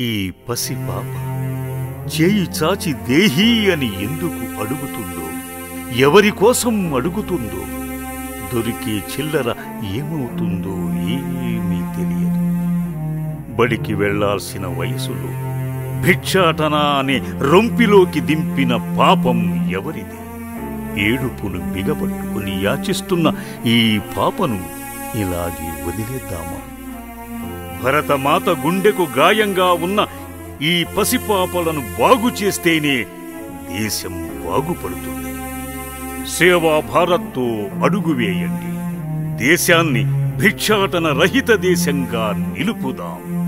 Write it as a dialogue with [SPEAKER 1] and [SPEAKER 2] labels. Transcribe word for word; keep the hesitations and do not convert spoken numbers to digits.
[SPEAKER 1] ఈ పసి పాప చేయి చాచి దేహీ అని ఎందుకు అడుగుతుందో, ఎవరి కోసం అడుగుతుందో, దొరికే చిల్లర ఏమవుతుందో ఏమీ తెలియదు. బడికి వెళ్లాల్సిన వయసులో భిక్షాటన అనే రొంపిలోకి దింపిన పాపం ఎవరిది? ఏడుపును బిగబట్టుకుని యాచిస్తున్న ఈ పాపను ఇలాగే వదిలేద్దామా? భరతమాత గుండెకు గాయంగా ఉన్న ఈ పసిపాపలను బాగు చేస్తేనే దేశం బాగుపడుతుంది. సేవా భారత్తో అడుగు వేయండి. దేశాన్ని భిక్షాటన రహిత దేశంగా నిలుపుదాం.